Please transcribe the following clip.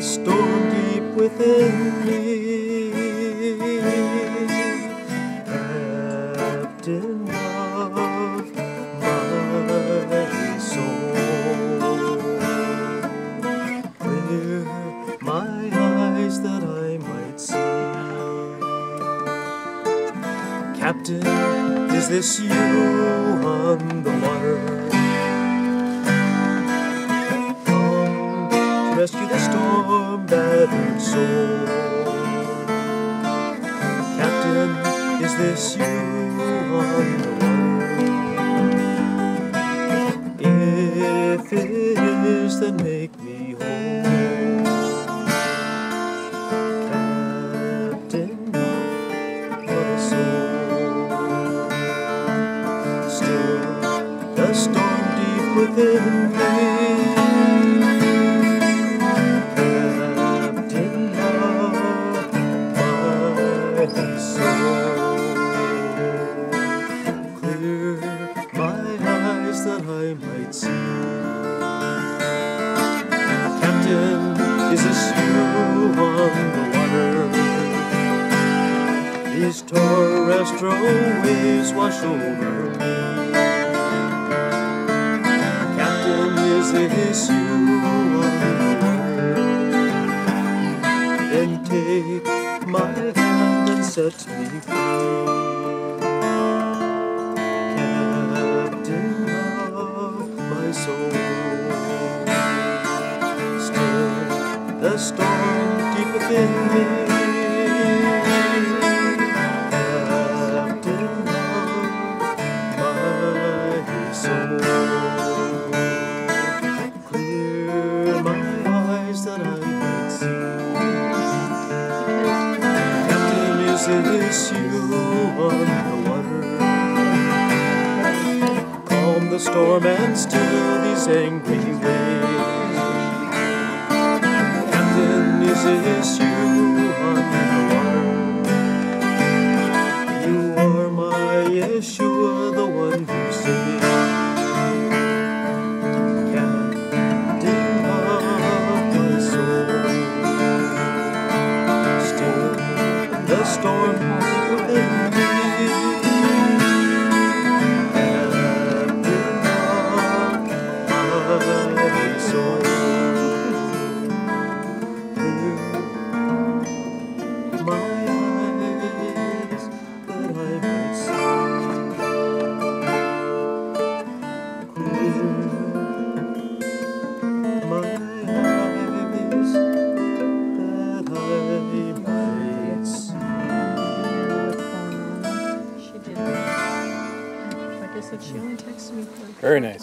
storm deep within me, captain of my soul. Clear my eyes that I might see. Captain, is this you on the water? Rescue the storm-battered soul. Captain, is this you on the water? If it is, then make me whole. Captain of my soul. Still the storm deep within me. Clear my eyes that I might see. Captain, is this you on the water? These terrestrial waves wash over me. Captain, is this you on the water? Then take my hand and set me free. Captain of my soul. Still the storm deep within me. Captain of my soul. Clear my eyes that I might see. Is this you on the water? Calm the storm and still these angry waves. Captain, is this you on the water? You are my Yeshua, the one who saves. Captain of my soul. Still the storm within me. Captain of my soul. Clear my eyes that I might see. Clear my eyes that I might see. Like I said, she only texted me. Very nice.